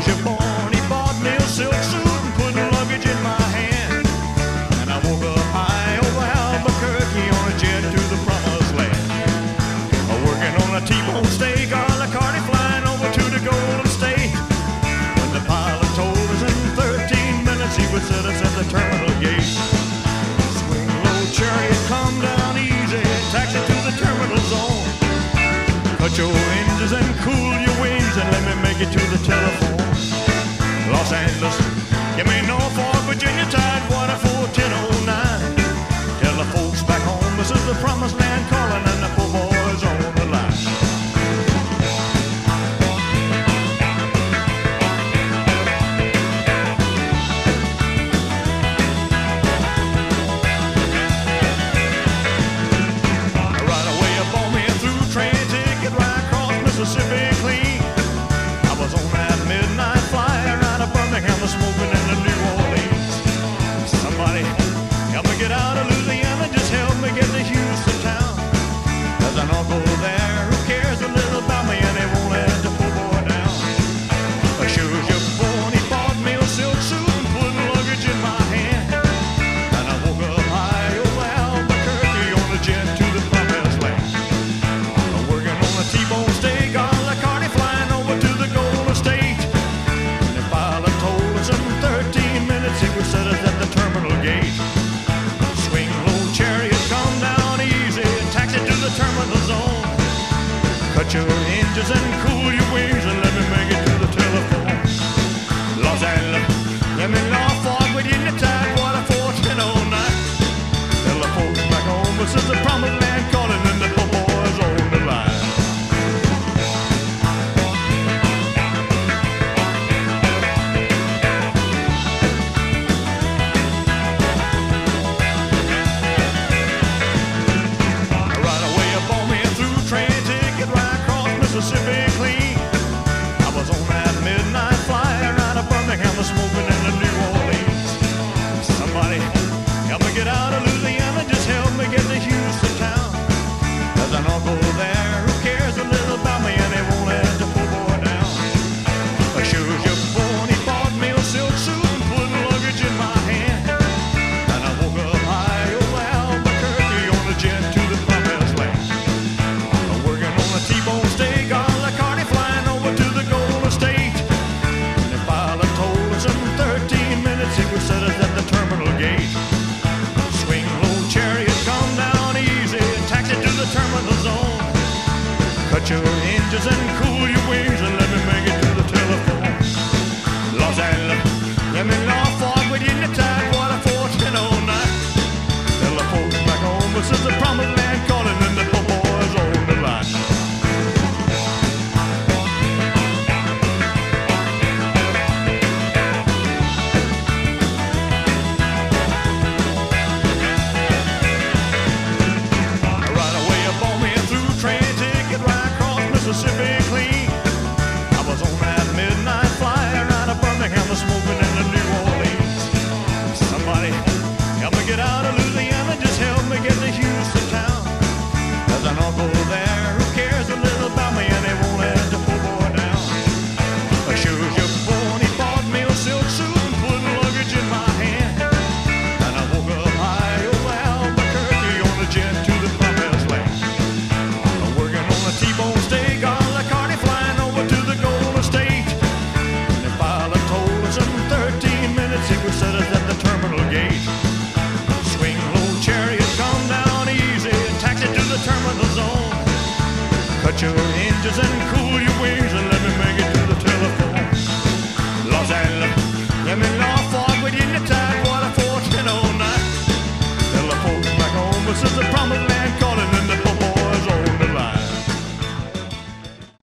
was you born? He bought me a silk suit and put luggage in my hand. And I woke up high over Albuquerque on a jet to the promised land. Working on a T-bone steak, a la carte flying over to the Golden State. When the pilot told us in 13 minutes he would set us at the terminal gate. Swing low chariot, come down easy, taxi to the terminal zone. Cut your engines and cool your wings and let me make it to the telephone. Los Angeles, give me Norfolk, Virginia, Tidewater 41009. Tell the folks back home this is the promised land calling and the poor boys on the line. Right away up on me through train ticket right across Mississippi clean. I was on that midnight flyer out of Birmingham, smoking in the New Orleans. Somebody help me get out of Louisiana, just help me get to Houston town. There's an uncle there who cares a little about me and he won't let the poor boy down. Sure as you're born, he bought me a silk suit and put luggage in my hand. And I woke up high over Albuquerque on the jet to the promised land. Working on a T-bone steak, a la carte flying over to the Golden State. And the pilot told us in 13 minutes he would set us at the terminal gate. Swing low chariot, come down easy, taxi to the terminal zone. Cut your engines and cool your wings and let me make it to the telephone. Los Angeles, let me Norfolk, Virginia, Tidewater 41009. Tell the folks back home this is the promised land calling and the poor boys on the line. Right away up on me through train ticket right across Mississippi clean. I was on that midnight flyer out of Birmingham, smoking in the New Orleans. Somebody help me get out of Louisiana, just help me get to Houston town. There's an uncle there who cares a little about me and he won't let the poor boy down. Sure as you're born, he bought me a silk suit and put luggage in my hand. And I woke up high over Albuquerque on the jet to the promised land. Working on a T-bone steak, a la carte flying over to the Golden State. And the pilot told us in 13 minutes he would set us at the terminal gate. Swing low chariot, come down easy, taxi to the terminal zone. Cut your engines and cool your wings and let me make it to the telephone. Los Angeles, let me Norfolk, Virginia, Tidewater 41009. Tell the folks back home this is the promised land calling and the poor boys on the line. Right away up on me through train ticket right across Mississippi clean. I was on that midnight flyer out of Birmingham, smoking in the New Orleans. Somebody help me get out of Louisiana, just help me get to Houston town. There's an uncle there who cares a little about me and he won't let the poor boy down. Sure as you're born, he bought me a silk suit and put luggage in my hand. And I woke up high over Albuquerque on the jet to the promised land. Working on a T-bone steak, a la carte flying over to the Golden State. And the pilot told us in 13 minutes he would set us at the terminal gate. Swing low chariot, come down easy, taxi to the terminal zone. Cut your engines and cool your wings and let me make it to the telephone. Los Angeles.